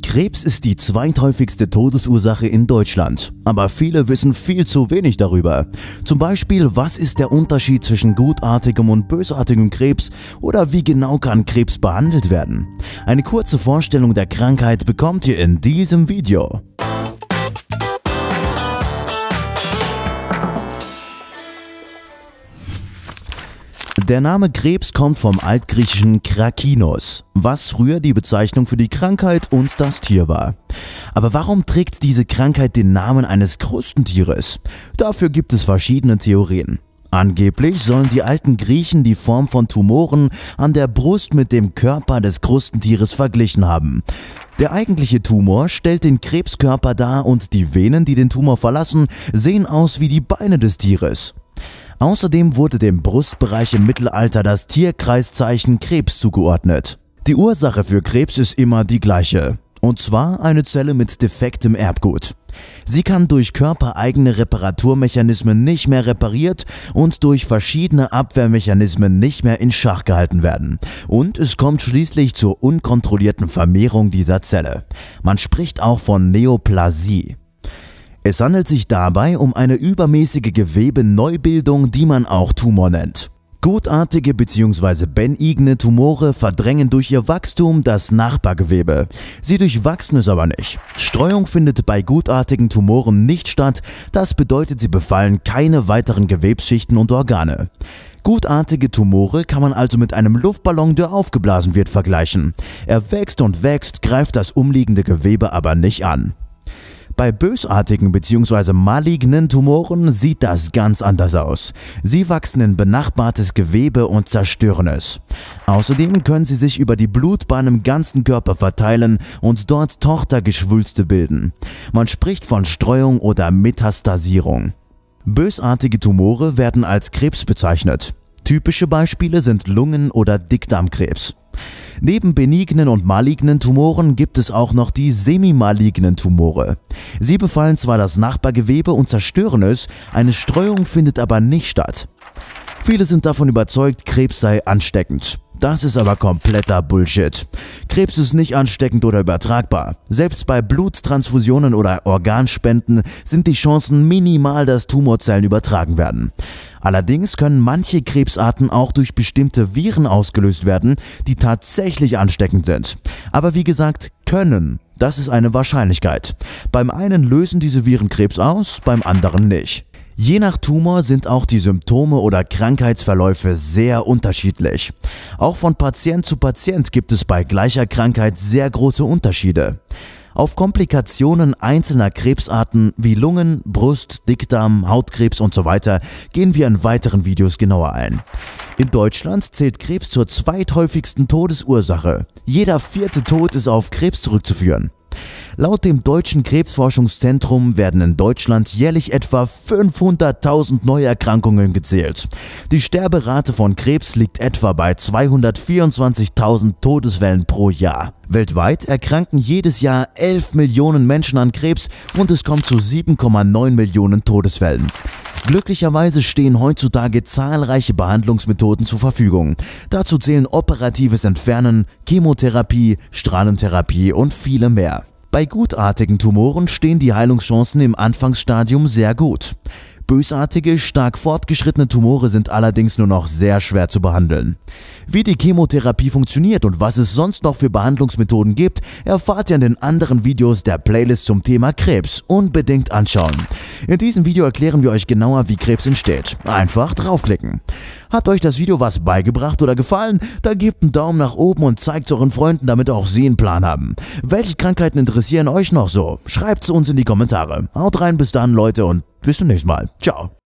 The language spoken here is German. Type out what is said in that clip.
Krebs ist die zweithäufigste Todesursache in Deutschland, aber viele wissen viel zu wenig darüber. Zum Beispiel, was ist der Unterschied zwischen gutartigem und bösartigem Krebs oder wie genau kann Krebs behandelt werden? Eine kurze Vorstellung der Krankheit bekommt ihr in diesem Video. Der Name Krebs kommt vom altgriechischen Krakinos, was früher die Bezeichnung für die Krankheit und das Tier war. Aber warum trägt diese Krankheit den Namen eines Krustentieres? Dafür gibt es verschiedene Theorien. Angeblich sollen die alten Griechen die Form von Tumoren an der Brust mit dem Körper des Krustentieres verglichen haben. Der eigentliche Tumor stellt den Krebskörper dar und die Venen, die den Tumor verlassen, sehen aus wie die Beine des Tieres. Außerdem wurde dem Brustbereich im Mittelalter das Tierkreiszeichen Krebs zugeordnet. Die Ursache für Krebs ist immer die gleiche, und zwar eine Zelle mit defektem Erbgut. Sie kann durch körpereigene Reparaturmechanismen nicht mehr repariert und durch verschiedene Abwehrmechanismen nicht mehr in Schach gehalten werden. Und es kommt schließlich zur unkontrollierten Vermehrung dieser Zelle. Man spricht auch von Neoplasie. Es handelt sich dabei um eine übermäßige Gewebeneubildung, die man auch Tumor nennt. Gutartige bzw. benigne Tumore verdrängen durch ihr Wachstum das Nachbargewebe. Sie durchwachsen es aber nicht. Streuung findet bei gutartigen Tumoren nicht statt, das bedeutet, sie befallen keine weiteren Gewebsschichten und Organe. Gutartige Tumore kann man also mit einem Luftballon, der aufgeblasen wird, vergleichen. Er wächst und wächst, greift das umliegende Gewebe aber nicht an. Bei bösartigen bzw. malignen Tumoren sieht das ganz anders aus. Sie wachsen in benachbartes Gewebe und zerstören es. Außerdem können sie sich über die Blutbahn im ganzen Körper verteilen und dort Tochtergeschwülste bilden. Man spricht von Streuung oder Metastasierung. Bösartige Tumore werden als Krebs bezeichnet. Typische Beispiele sind Lungen- oder Dickdarmkrebs. Neben benignen und malignen Tumoren gibt es auch noch die semimalignen Tumore. Sie befallen zwar das Nachbargewebe und zerstören es, eine Streuung findet aber nicht statt. Viele sind davon überzeugt, Krebs sei ansteckend. Das ist aber kompletter Bullshit. Krebs ist nicht ansteckend oder übertragbar. Selbst bei Bluttransfusionen oder Organspenden sind die Chancen minimal, dass Tumorzellen übertragen werden. Allerdings können manche Krebsarten auch durch bestimmte Viren ausgelöst werden, die tatsächlich ansteckend sind. Aber wie gesagt, können. Das ist eine Wahrscheinlichkeit. Beim einen lösen diese Viren Krebs aus, beim anderen nicht. Je nach Tumor sind auch die Symptome oder Krankheitsverläufe sehr unterschiedlich. Auch von Patient zu Patient gibt es bei gleicher Krankheit sehr große Unterschiede. Auf Komplikationen einzelner Krebsarten wie Lungen, Brust, Dickdarm, Hautkrebs usw. gehen wir in weiteren Videos genauer ein. In Deutschland zählt Krebs zur zweithäufigsten Todesursache. Jeder vierte Tod ist auf Krebs zurückzuführen. Laut dem Deutschen Krebsforschungszentrum werden in Deutschland jährlich etwa 500.000 Neuerkrankungen gezählt. Die Sterberate von Krebs liegt etwa bei 224.000 Todesfällen pro Jahr. Weltweit erkranken jedes Jahr 11 Millionen Menschen an Krebs und es kommt zu 7,9 Millionen Todesfällen. Glücklicherweise stehen heutzutage zahlreiche Behandlungsmethoden zur Verfügung. Dazu zählen operatives Entfernen, Chemotherapie, Strahlentherapie und viele mehr. Bei gutartigen Tumoren stehen die Heilungschancen im Anfangsstadium sehr gut. Bösartige, stark fortgeschrittene Tumore sind allerdings nur noch sehr schwer zu behandeln. Wie die Chemotherapie funktioniert und was es sonst noch für Behandlungsmethoden gibt, erfahrt ihr in den anderen Videos der Playlist zum Thema Krebs. Unbedingt anschauen. In diesem Video erklären wir euch genauer, wie Krebs entsteht. Einfach draufklicken. Hat euch das Video was beigebracht oder gefallen? Dann gebt einen Daumen nach oben und zeigt es euren Freunden, damit auch sie einen Plan haben. Welche Krankheiten interessieren euch noch so? Schreibt es uns in die Kommentare. Haut rein, bis dann Leute und bis zum nächsten Mal. Ciao.